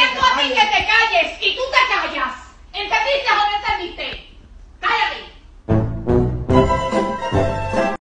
mando a ti que te calles y tú te callas. ¿Entendiste,